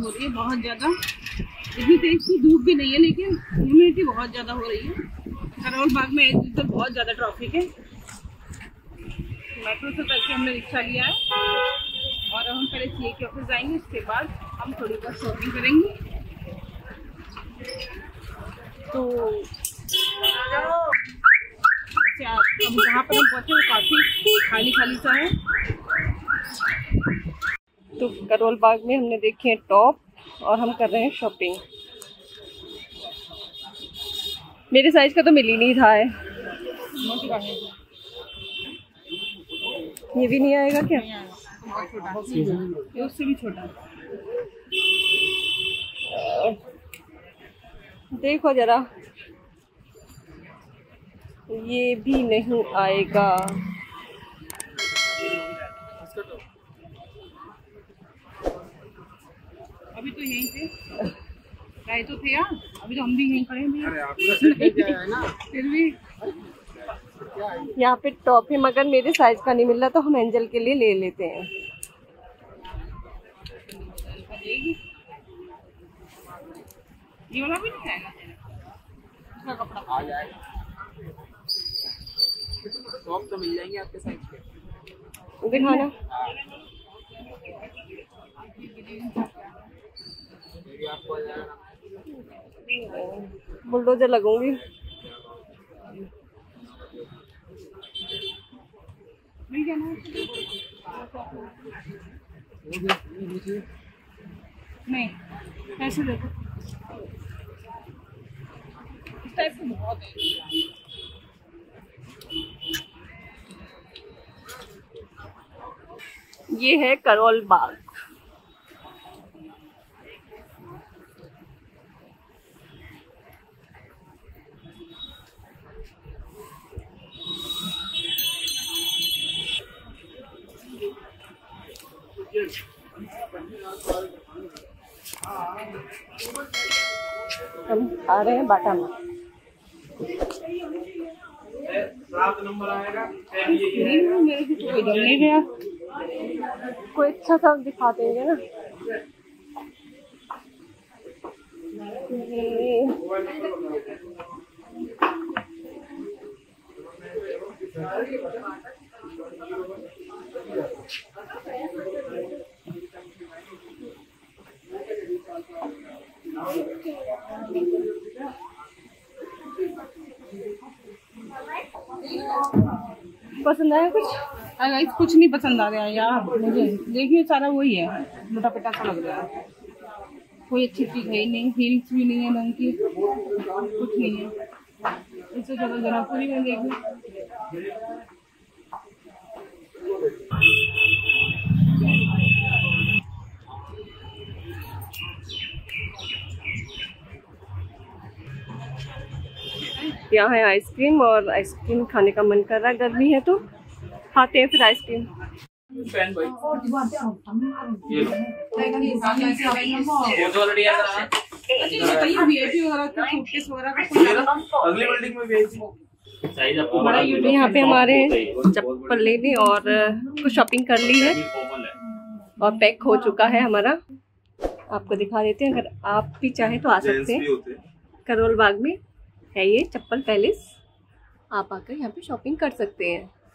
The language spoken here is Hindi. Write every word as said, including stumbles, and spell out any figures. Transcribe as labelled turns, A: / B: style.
A: हो रही है बहुत ज़्यादा। इतनी तेज की धूप भी नहीं है लेकिन ह्यूमिडिटी बहुत ज़्यादा हो रही है। करोल बाग में एक दिन तो बहुत ज़्यादा ट्रैफिक है। मेट्रो से करके हमने रिक्शा लिया है और हम पहले सी ए के ऑफिस जाएंगे, उसके बाद हम थोड़ी बहुत शॉपिंग करेंगे। तो अब जहाँ पर हम पहुँचे वो काफ़ी खाली खाली सा है। तो करोल बाग में हमने देखे हैं टॉप और हम कर रहे हैं शॉपिंग। मेरे साइज का तो मिल ही नहीं था है। ये भी नहीं आएगा क्या? बहुत छोटा, ये उससे भी छोटा। देखो जरा, ये भी नहीं आएगा। अभी तो यहीं थे, गए तो थे यार, अभी तो हम भी यहीं खड़े हैं। फिर भी यहाँ पे टॉप है मगर मेरे साइज का नहीं मिल रहा, तो हम एंजल के लिए ले लेते हैं। ये वाला भी नहीं आएगा, इसका कपड़ा आ जाएगा। टॉप तो मिल जाएंगे आपके साइज के, दिखाना। बुलडोजर लगूंगी। मिल गया ना? नहीं, ऐसे देखो, इस टाइप से बहुत है। ये है करोल बाग। हम आ रहे हैं बाटा में। सात नंबर आएगा। मेरे को कोई इधर नहीं गया, कोई अच्छा सा दिखा देंगे ना। पसंद आया कुछ? अरे कुछ नहीं पसंद आ रहा है यार मुझे। देखिए सारा वही है, मोटा पिटा सा लग रहा है। कोई अच्छी चीज है ही नहीं, हील्स भी नहीं है ढंग की, कुछ नहीं है। इससे ज़्यादा जनकपुरी में देखिए। यहाँ है आइसक्रीम और आइसक्रीम खाने का मन कर रहा है। गर्मी है तो खाते हैं फिर आइसक्रीम। यहाँ पे हमारे चप्पल लेने और कुछ शॉपिंग कर ली है और पैक हो चुका है हमारा। आपको दिखा देते हैं, अगर आप भी चाहें तो आ सकते हैं। करोल बाग में है ये चप्पल पैलेस, आप आकर यहाँ पे शॉपिंग कर सकते हैं।